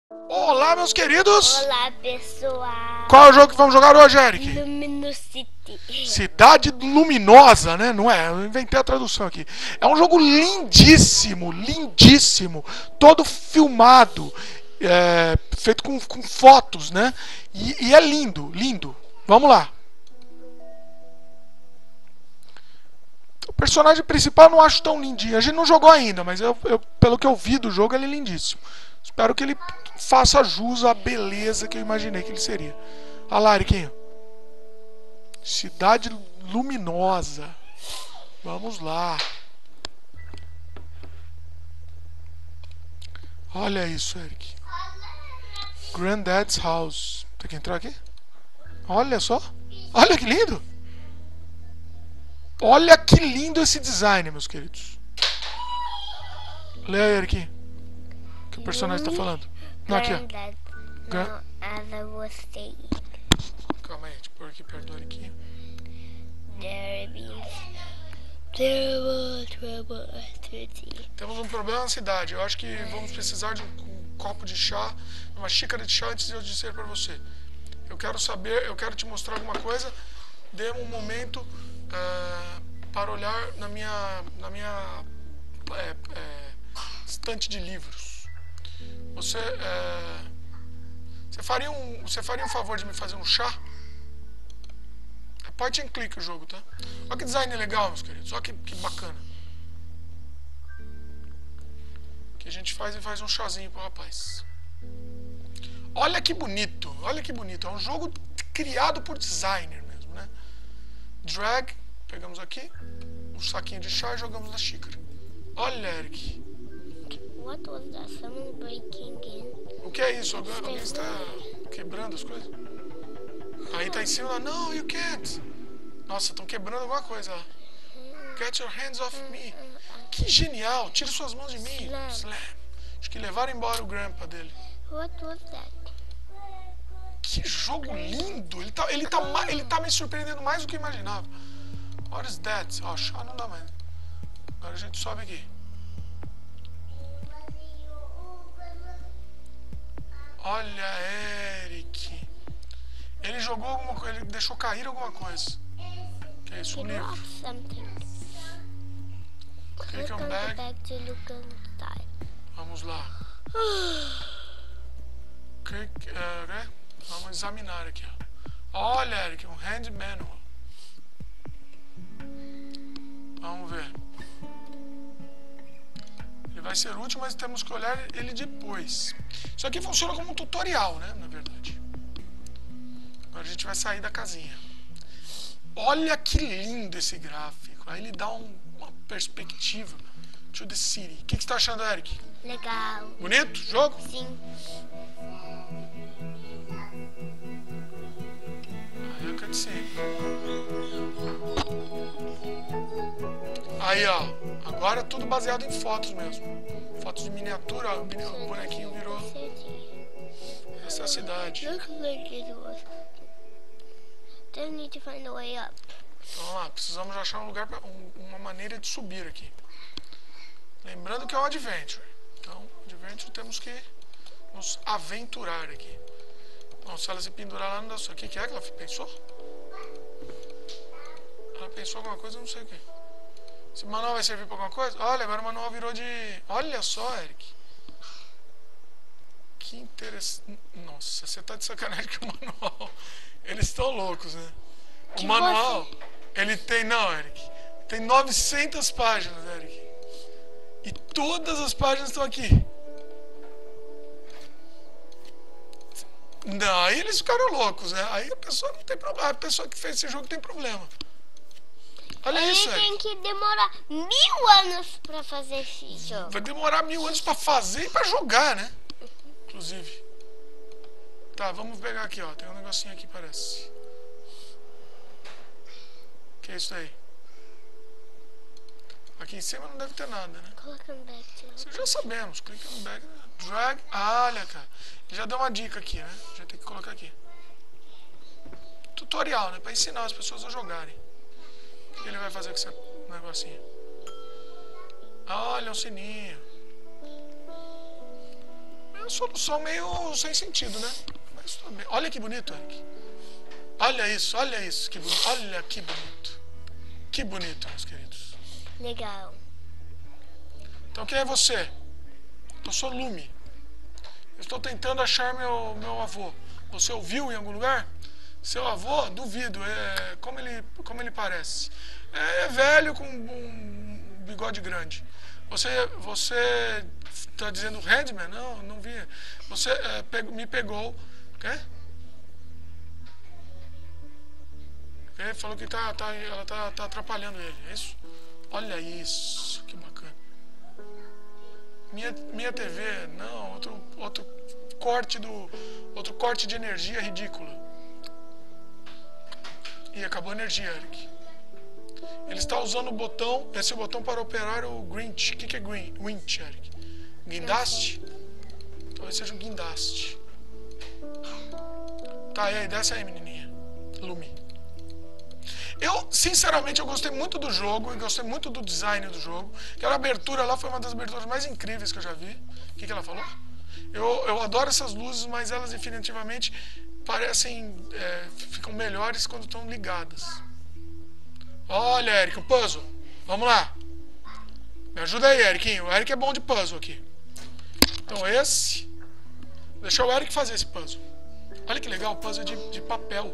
Olá, meus queridos! Olá, pessoal. Qual é o jogo que vamos jogar hoje, Eric? Luminosity. Cidade Luminosa, né? Não é? Eu inventei a tradução aqui. É um jogo lindíssimo, lindíssimo. Todo filmado, feito com fotos, né? E é lindo, lindo. Vamos lá. O personagem principal eu não acho tão lindinho. A gente não jogou ainda, mas pelo que eu vi do jogo, ele é lindíssimo. Espero que ele faça jus à beleza que eu imaginei que ele seria. Olha lá, Eriquinho. Cidade Luminosa. Vamos lá. Olha isso, Eric. Granddad's House. Tem que entrar aqui? Olha só. Olha que lindo. Olha que lindo esse design, meus queridos. Lê aí, Eric. O que o personagem está falando? Não, aqui, ó. Calma aí, deixa eu pôr aqui perto do Eriquinho. Temos um problema na cidade. Eu acho que vamos precisar de um copo de chá, uma xícara de chá antes de eu dizer para você. Eu quero te mostrar alguma coisa. Dê um momento para olhar na minha estante de livros. Você faria um favor de me fazer um chá? É point and click o jogo, tá? Olha que design legal, meus queridos. Olha que bacana. Que a gente faz um chazinho pro rapaz. Olha que bonito. Olha que bonito. É um jogo criado por designer mesmo, né? Drag. Pegamos aqui um saquinho de chá e jogamos na xícara. Olha, Eric. What was that? Someone breaking in. O que é isso? Alguém está quebrando as coisas? Aí tá em cima lá. No, you can't. Nossa, estão quebrando alguma coisa lá. Get your hands off me. Que genial. Tire suas mãos de mim. Slam. Acho que levaram embora o grandpa dele. What was that? Que jogo lindo. Ele tá me surpreendendo mais do que eu imaginava. What is that? Ó, chá não dá mais. Agora a gente sobe aqui. Olha, Eric. Ele jogou alguma coisa, ele deixou cair alguma coisa. Que é isso, um livro. Click on bag. Vamos lá. Vamos examinar aqui, ó. Olha, Eric, um hand manual. Vamos ver. Ele vai ser útil, mas temos que olhar ele depois. Isso aqui funciona como um tutorial, né? Na verdade. Agora a gente vai sair da casinha. Olha que lindo esse gráfico. Aí ele dá uma perspectiva to the city. O que você está achando, Eric? Legal. Bonito? Jogo? Sim. Aí eu quero dizer. Aí, ó. Agora é tudo baseado em fotos mesmo. Fotos de miniatura. Ó, o bonequinho virou. Essa é a cidade. Then need to find a way up. Então, vamos lá. Precisamos achar um lugar, uma maneira de subir aqui. Lembrando que é um adventure. Então, adventure temos que nos aventurar aqui. Então, se ela se pendurar lá, não dá só. O que é que ela pensou? Ela pensou alguma coisa, eu não sei o que. Esse manual vai servir para alguma coisa? Olha, agora o manual virou de... Olha só, Eric. Que interessante. Nossa, você tá de sacanagem com o manual. Eles estão loucos, né? O manual, ele tem... Não, Eric. Tem 900 páginas, Eric. E todas as páginas estão aqui. Não, aí eles ficaram loucos, né? Aí a pessoa não tem problema. A pessoa que fez esse jogo tem problema. Olha isso, Ele tem que demorar 1000 anos pra fazer esse jogo. Vai demorar 1000 anos pra fazer e pra jogar, né? Inclusive. Tá, vamos pegar aqui, ó. Tem um negocinho aqui, parece. O que é isso aí? Aqui em cima não deve ter nada, né? Isso já sabemos. Clica no back. Drag. Ah, olha, cara. Ele já deu uma dica aqui, né? Já tem que colocar aqui. Tutorial, né? Pra ensinar as pessoas a jogarem. O que ele vai fazer com esse negocinho? Olha, um sininho. solução meio sem sentido, né? Mas tudo bem. Olha que bonito, Eric. Olha isso, que bonito. Olha que bonito. Que bonito, meus queridos. Legal. Então quem é você? Eu sou Lumi. Eu estou tentando achar meu avô. Você ouviu em algum lugar? Seu avô, duvido. Como ele parece? É velho com um bigode grande. Você está dizendo Redman? Não vi. Você me pegou. Quê? Ele falou que ela tá atrapalhando ele. É isso? Olha isso, que bacana. Minha TV, não, outro corte de energia ridículo. E acabou a energia, Eric. Ele está usando o botão, esse é o botão para operar o Grinch. O que é Winch, Eric? Guindaste? Talvez seja um guindaste. Tá, e aí, desce aí, menininha. Lumi. Sinceramente, eu gostei muito do jogo, e gostei muito do design do jogo. Aquela abertura lá foi uma das aberturas mais incríveis que eu já vi. O que ela falou? Eu adoro essas luzes, mas elas definitivamente parecem, ficam melhores quando estão ligadas. Olha, Eric, o puzzle. Vamos lá. Me ajuda aí, Ericinho. O Eric é bom de puzzle aqui. Então esse... Deixa o Eric fazer esse puzzle. Olha que legal, o puzzle de papel.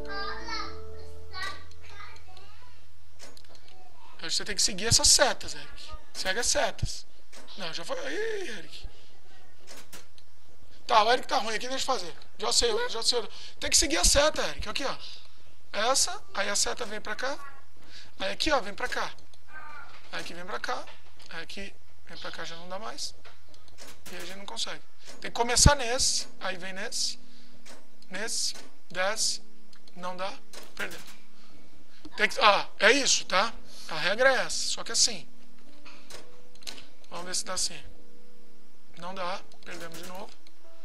Você tem que seguir essas setas, Eric. Segue as setas. Não, já foi. Aí, Eric. Tá, o Eric tá ruim aqui, deixa eu fazer. Já sei. Tem que seguir a seta, Eric. Aqui, ó. Essa, aí a seta vem pra cá. Aí aqui, ó, vem pra cá. Aí aqui vem pra cá. Aí aqui vem pra cá, já não dá mais. E aí a gente não consegue. Tem que começar nesse. Aí vem nesse. Nesse. Desce. Não dá. Perdeu. Tem que, é isso, tá? A regra é essa, só que assim. Vamos ver se dá assim. Não dá, perdemos de novo.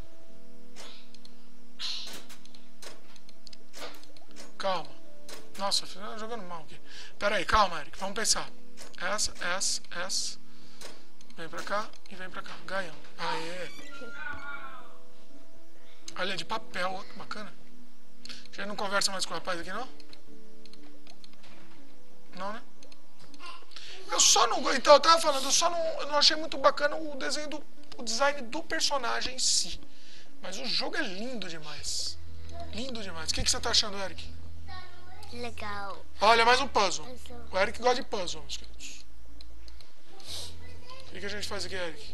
Calma. Nossa, jogando mal aqui. Pera aí, calma, Eric, vamos pensar. Essa. Vem pra cá e vem pra cá. Ganhamos. Aê. Olha, de papel, ó, que bacana. A gente não conversa mais com o rapaz aqui, não? Não, né? Então, eu tava falando, eu não achei muito bacana o design do personagem em si. Mas o jogo é lindo demais. Lindo demais. O que você tá achando, Eric? Legal. Olha, mais um puzzle. O Eric gosta de puzzle, meus queridos. O que a gente faz aqui, Eric?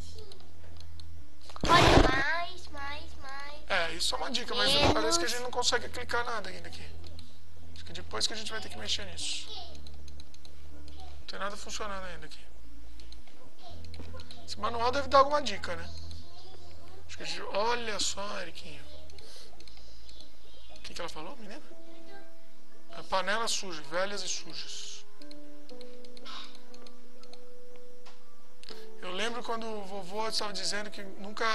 Olha, mais. Isso é uma dica, mas parece que a gente não consegue clicar nada ainda aqui. Acho que depois que a gente vai ter que mexer nisso. Não tem nada funcionando ainda aqui. Esse manual deve dar alguma dica, né? Acho que a gente... Olha só, Eriquinho. O que ela falou, menina? A panela suja, velhas e sujas. Eu lembro quando o vovô estava dizendo que nunca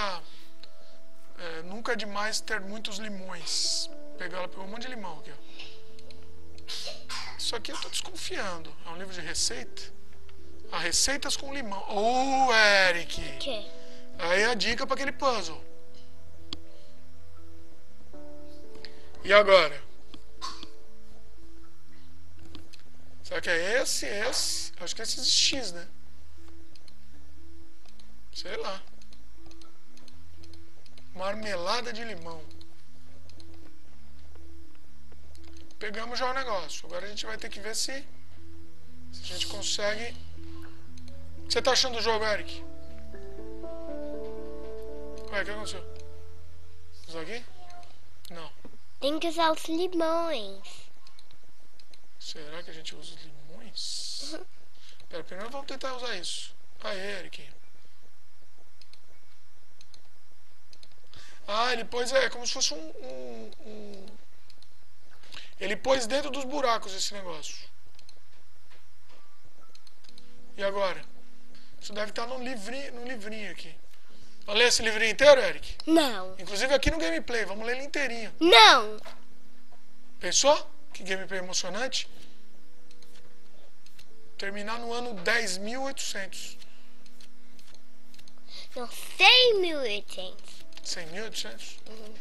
é demais ter muitos limões. Ela pegou um monte de limão aqui, ó. Isso aqui eu tô desconfiando. É um livro de receita? Receitas com limão. Eric! Que? Aí a dica para aquele puzzle. E agora? Será que é esse? Acho que é esses X, né? Sei lá. Marmelada de limão. Pegamos já o negócio. Agora a gente vai ter que ver se a gente consegue. O que você tá achando do jogo, Eric? Ué, o que aconteceu? Usar aqui? Não. Tem que usar os limões. Será que a gente usa os limões? Pera, primeiro vamos tentar usar isso. Aí, Eric. Ele pôs, como se fosse Ele pôs dentro dos buracos esse negócio. E agora? Isso deve estar num livrinho aqui. Vamos ler esse livrinho inteiro, Eric? Não. Inclusive aqui no gameplay, vamos ler ele inteirinho. Não. Pensou? Que gameplay emocionante? Terminar no ano 10.800. Não, 100.800. 100.800? Uhum.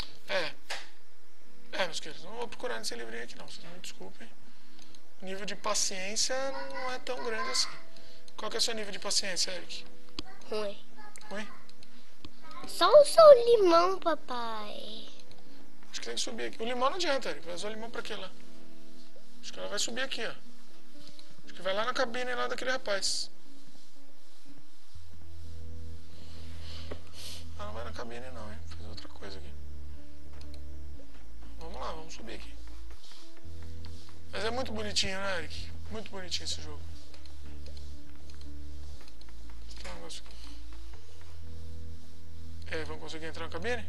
Meus queridos, não vou procurar nesse livrinho aqui não, vocês me desculpem. O nível de paciência não é tão grande assim. Qual que é o seu nível de paciência, Eric? Ruim. Ruim? Só o seu limão, papai. Acho que tem que subir aqui. O limão não adianta, Eric. Vai usar o limão pra quê lá? Acho que ela vai subir aqui, ó. Acho que vai lá na cabine lá daquele rapaz. Ah, não vai na cabine não, hein? Vou fazer outra coisa aqui. Vamos lá, vamos subir aqui. Mas é muito bonitinho, né, Eric? Muito bonitinho esse jogo. Tem um negócio aqui. Vamos conseguir entrar na cabine?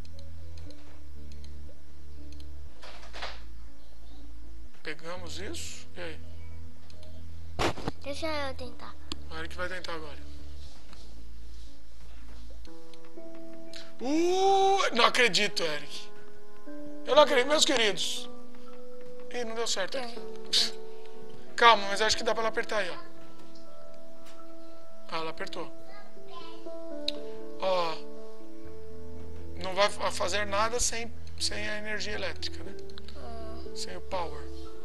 Pegamos isso. E aí? Deixa eu tentar. O Eric vai tentar agora. Não acredito, Eric. Eu não acredito, meus queridos. Ih, não deu certo, Eric. Calma, mas acho que dá pra ela apertar aí, ó. Ah, ela apertou. Ó. Não vai fazer nada sem a energia elétrica, né? Sem o power.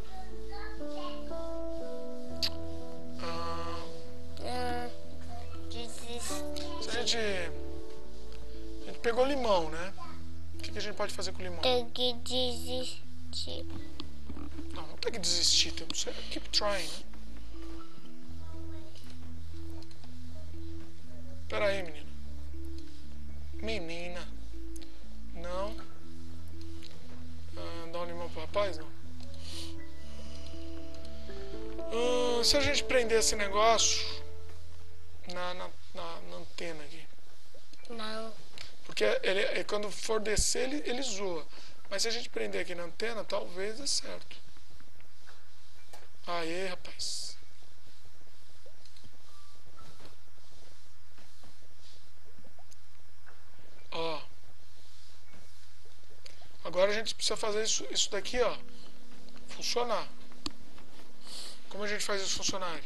Se a gente pegou limão, né? O que a gente pode fazer com limão? Tem que desistir. Não tem que desistir, temos que keep trying, né? Pera aí, menina. Menina. Não. Dá um limão pro rapaz, não? Se a gente prender esse negócio na antena aqui. Não. Porque quando for descer, ele zoa. Mas se a gente prender aqui na antena, talvez dê certo. Aê, rapaz. Ó. Agora a gente precisa fazer isso daqui, ó, funcionar. Como a gente faz isso funcionar?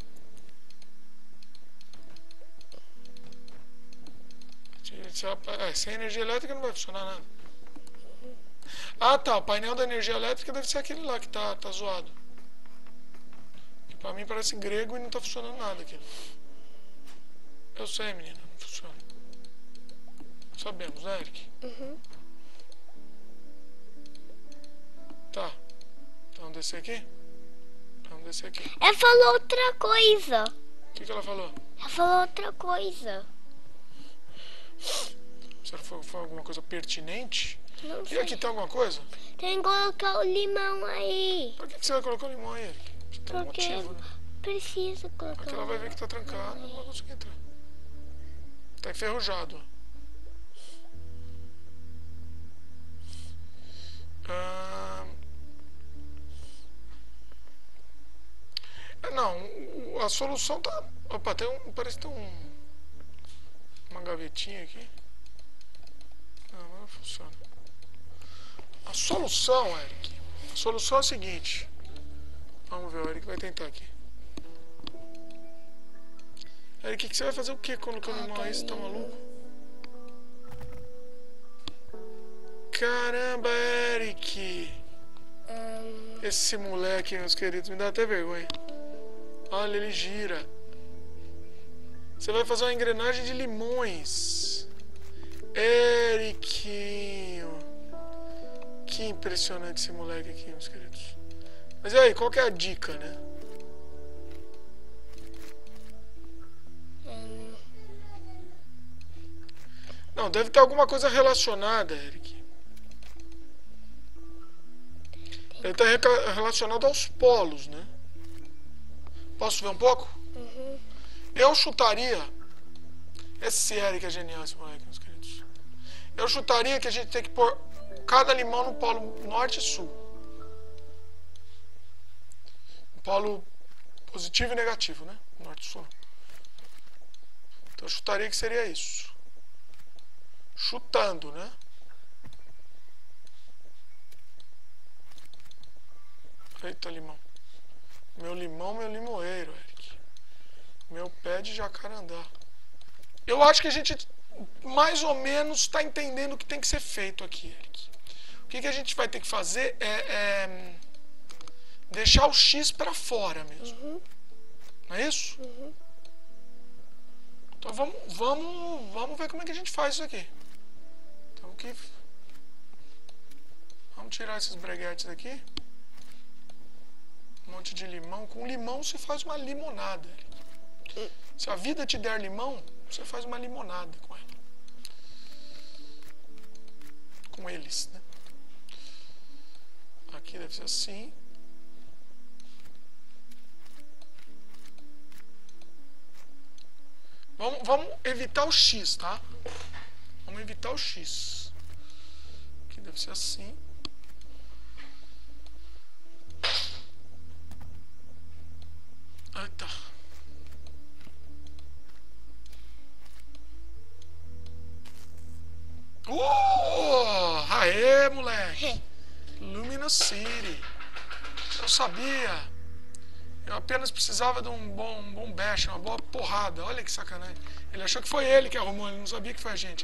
Sem energia elétrica não vai funcionar nada. Ah, tá. O painel da energia elétrica deve ser aquele lá que tá zoado. Que pra mim parece grego e não tá funcionando nada aqui. Eu sei, menina. Não funciona. Sabemos, né, Eric? Uhum. Tá. Então vamos descer aqui? Vamos descer aqui. Ela falou outra coisa. O que ela falou? Ela falou outra coisa. Será que foi alguma coisa pertinente? Não E sei. aqui tem alguma coisa? Tem que colocar o limão aí. Por que você vai colocar o limão aí, Eric? Você tem um Porque motivo, né? precisa colocar. Aqui ela vai ver que tá trancado, não vai conseguir entrar. Tá enferrujado. Não, a solução tá... Opa, parece que tem uma gavetinha aqui. Mas não funciona. A solução, Eric, a solução é a seguinte. Vamos ver, o Eric vai tentar aqui. Eric, você vai fazer o que colocando limão aí? Você tá maluco? Caramba, Eric! Esse moleque, meus queridos, me dá até vergonha. Olha, ele gira. Você vai fazer uma engrenagem de limões. Eriquinho. Que impressionante esse moleque aqui, meus queridos. Mas e aí, qual que é a dica, né? Não, deve ter alguma coisa relacionada, Eric. Deve estar relacionado aos polos, né? Posso ver um pouco? Uhum. Eu chutaria... Esse Eric é genial, esse moleque, meus queridos. Eu chutaria que a gente tem que pôr cada limão no polo norte e sul. No polo positivo e negativo, né? Norte e sul. Então eu chutaria que seria isso. Chutando, né? Eita, limão. Meu limoeiro, Eric. Meu pé de jacarandá. Eu acho que a gente mais ou menos está entendendo o que tem que ser feito aqui, Eric. O que a gente vai ter que fazer é deixar o X para fora mesmo. Não é isso? Então vamos ver como é que a gente faz isso aqui. Então vamos tirar esses breguetes daqui. Um monte de limão. Com limão você faz uma limonada. Se a vida te der limão, você faz uma limonada com ela. Com eles, né? Aqui deve ser assim. Vamos evitar o X, tá? Vamos evitar o X. Aqui deve ser assim. Eita. Aê, moleque! Lumina City. Eu sabia. Eu apenas precisava de um bom bash, uma boa porrada. Olha que sacanagem. Ele achou que foi ele que arrumou, ele não sabia que foi a gente.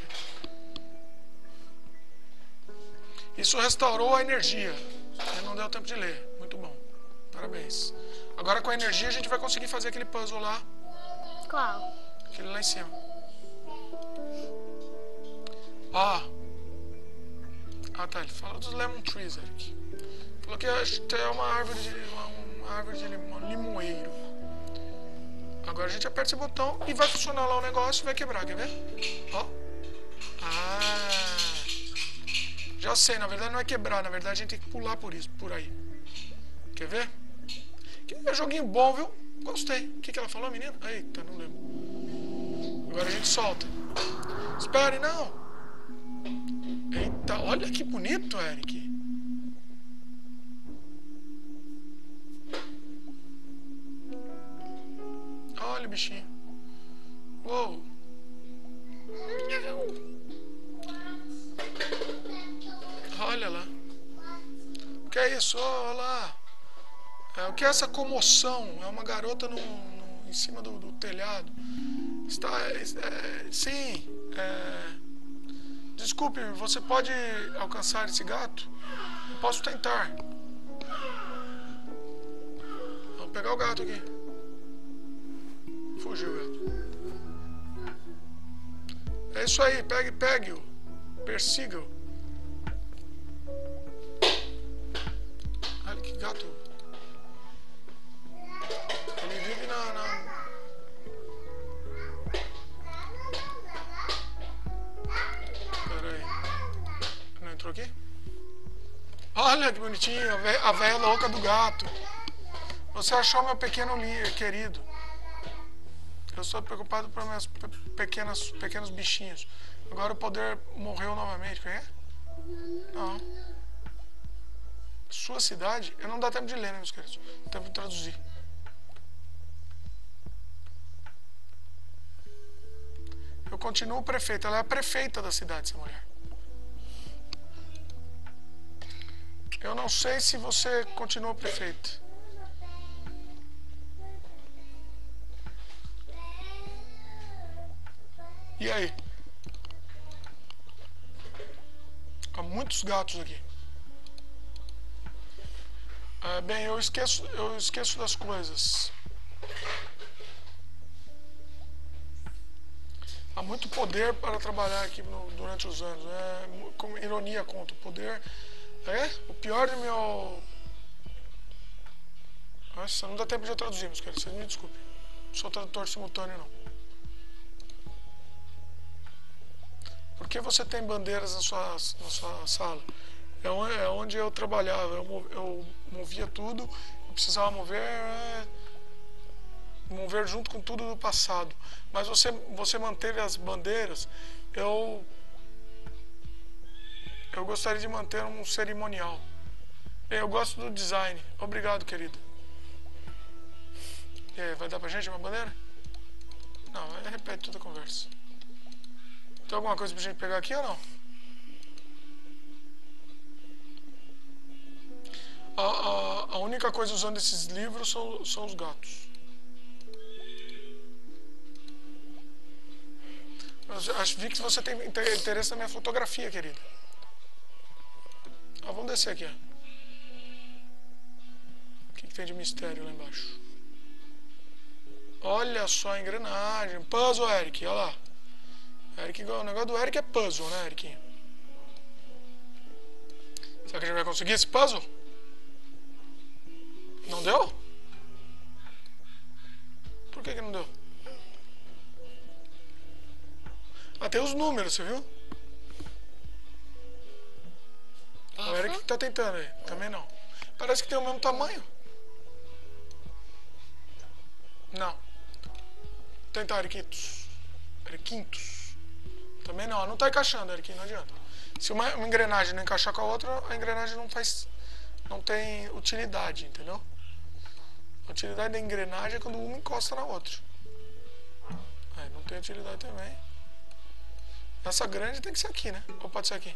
Isso restaurou a energia. Ele não deu tempo de ler. Muito bom. Parabéns. Agora com a energia a gente vai conseguir fazer aquele puzzle lá. Qual? Aquele lá em cima. Ó. Ah, tá. Ele falou dos lemon trees, Eric. Falou que é uma árvore de limoeiro. Agora a gente aperta esse botão e vai funcionar lá o negócio e vai quebrar, quer ver? Ó. Ah. Já sei, na verdade não é quebrar, na verdade a gente tem que pular por aí. Quer ver? Que é joguinho bom, viu? Gostei. O que ela falou, menina? Eita, não lembro. Agora a gente solta. Espere, não. Eita, olha que bonito, Eric. Olha o bichinho. Uou. Olha lá. O que é isso? Olha lá. O que é essa comoção? É uma garota em cima do telhado. Está. Sim. Desculpe, você pode alcançar esse gato? Eu posso tentar. Vamos pegar o gato aqui. Fugiu o gato. É isso aí, pegue-o. Persiga-o. Olha que gato. Ele vive Pera aí. Não entrou aqui? Olha que bonitinho, a velha louca do gato. Você achou meu pequeno querido. Eu estou preocupado por meus pequenos bichinhos. Agora o poder morreu novamente. Quem é? Não. Sua cidade? Eu não dá tempo de ler, né, meus queridos? Dá tempo de traduzir. Eu continuo prefeita. Ela é a prefeita da cidade, essa mulher. Eu não sei se você continua prefeita. E aí? Há muitos gatos aqui. Bem, eu esqueço das coisas. Há muito poder para trabalhar aqui durante os anos. Com ironia conta. O poder o pior do meu... Nossa, não dá tempo de eu traduzir, meus queridos. Vocês me desculpem. Não sou tradutor simultâneo, não. Por que você tem bandeiras na sua sala? É onde eu trabalhava. Eu movia tudo. Eu precisava mover junto com tudo do passado. Mas você manteve as bandeiras. Eu gostaria de manter um cerimonial. Bem, eu gosto do design. Obrigado, querido. E aí, vai dar pra gente uma bandeira? Não, repete toda a conversa. Tem alguma coisa pra gente pegar aqui ou não? A única coisa usando esses livros são os gatos. vi que você tem interesse na minha fotografia, querida. Ó, vamos descer aqui, ó. O que tem de mistério lá embaixo? Olha só a engrenagem. Puzzle, Eric, olha lá. Eric, o negócio do Eric é puzzle, né, Eric? Será que a gente vai conseguir esse puzzle? Não deu? Por que não deu? Ah, tem os números, você viu? O Eric que tá tentando aí. Também não. Parece que tem o mesmo tamanho. Não. Vou tentar, Eriquitos. Eriquintos. Também não. Não tá encaixando, Eric. Não adianta. Se uma engrenagem não encaixar com a outra, a engrenagem não tem utilidade, entendeu? A utilidade da engrenagem é quando uma encosta na outra. Aí, não tem utilidade também. Essa grande tem que ser aqui, né? Ou pode ser aqui?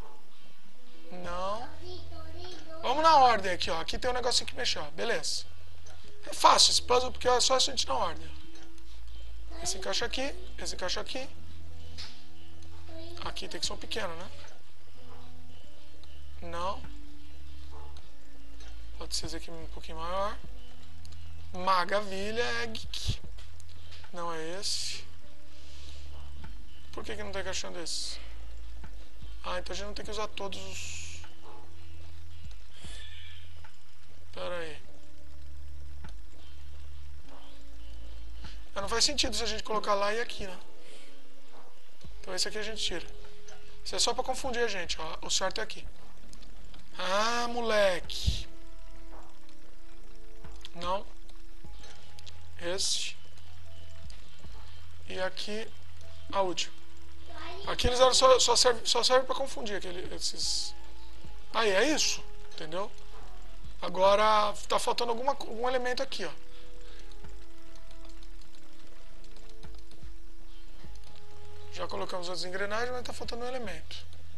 Não. Vamos na ordem aqui, ó. Aqui tem um negocinho que mexer, ó. Beleza. É fácil esse puzzle porque é só a gente na ordem. Esse encaixa aqui, esse encaixa aqui. Aqui tem que ser um pequeno, né? Não. Pode ser esse aqui um pouquinho maior. Magavilha é geek. Não é esse. Por que não tá encaixando esse? Ah, então a gente não tem que usar todos os... Pera aí. Não faz sentido se a gente colocar lá e aqui, né? Então esse aqui a gente tira. Isso é só pra confundir a gente, ó. O certo é aqui. Ah, moleque. Não. Esse. E aqui a última. Aqui eles só serve pra confundir esses... Aí, é isso. Entendeu? Agora tá faltando algum elemento aqui, ó. Já colocamos as engrenagens, mas tá faltando um elemento.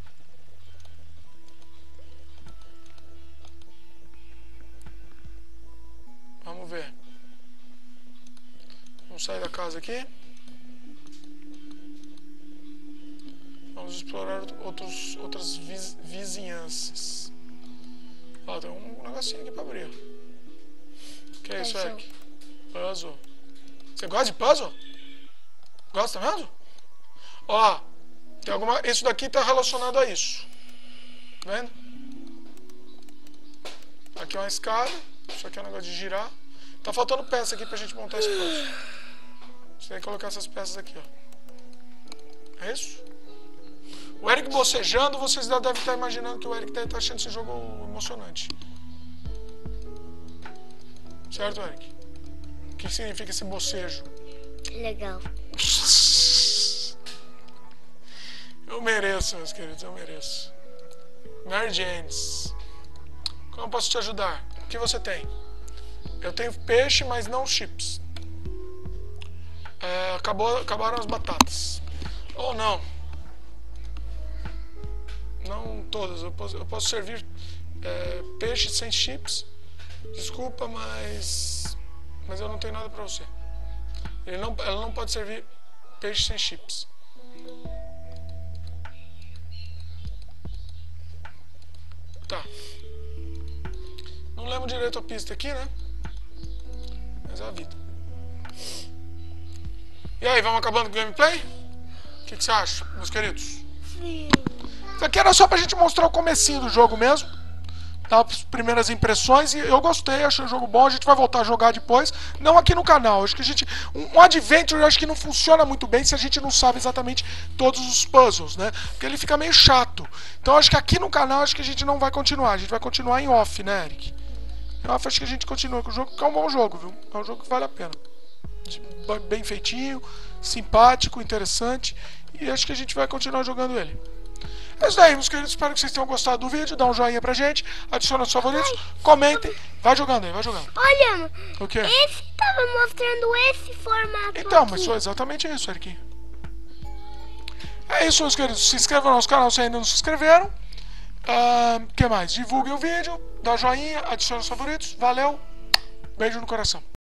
Vamos ver. Vamos sair da casa aqui. Vamos explorar outras vizinhanças. Ó, tem um negocinho aqui pra abrir. O que é isso, Eric? Puzzle. Você gosta de puzzle? Gosta mesmo? Ó, tem isso daqui tá relacionado a isso. Tá vendo? Aqui é uma escada. Isso aqui é um negócio de girar. Tá faltando peça aqui pra gente montar esse puzzle. Você tem que colocar essas peças aqui, ó. É isso? O Eric bocejando, vocês já devem estar imaginando que o Eric tá achando esse jogo emocionante. Certo, Eric? O que significa esse bocejo? Legal. Eu mereço, meus queridos, eu mereço. Mary Janes. Como eu posso te ajudar? O que você tem? Eu tenho peixe, mas não chips. Acabaram as batatas. Ou não. Não todas. Eu posso servir peixe sem chips. Desculpa, mas eu não tenho nada pra você. Ela não pode servir peixe sem chips. Tá. Não lembro direito a pista aqui, né? Mas é a vida. E aí, vamos acabando com o gameplay? O que você acha, meus queridos? Sim. Isso aqui era só pra gente mostrar o comecinho do jogo mesmo. Dar as primeiras impressões. E eu gostei, achei o jogo bom. A gente vai voltar a jogar depois. Não aqui no canal. Acho que um adventure eu acho que não funciona muito bem se a gente não sabe exatamente todos os puzzles, né? Porque ele fica meio chato. Então acho que aqui no canal acho que a gente não vai continuar. A gente vai continuar em off, né, Eric? Em off acho que a gente continua com o jogo, que é um bom jogo, viu? É um jogo que vale a pena. Bem feitinho, simpático, interessante. E acho que a gente vai continuar jogando ele. É isso daí, meus queridos. Espero que vocês tenham gostado do vídeo. Dá um joinha pra gente. Adiciona os favoritos. Comentem. Vai jogando aí, vai jogando. Olha, o quê? Esse tava mostrando esse formato então, aqui. mas foi exatamente isso, Eric. É isso, meus queridos. Se inscrevam no nosso canal se ainda não se inscreveram. O que mais? Divulguem o vídeo. Dá joinha. Adiciona os favoritos. Valeu. Beijo no coração.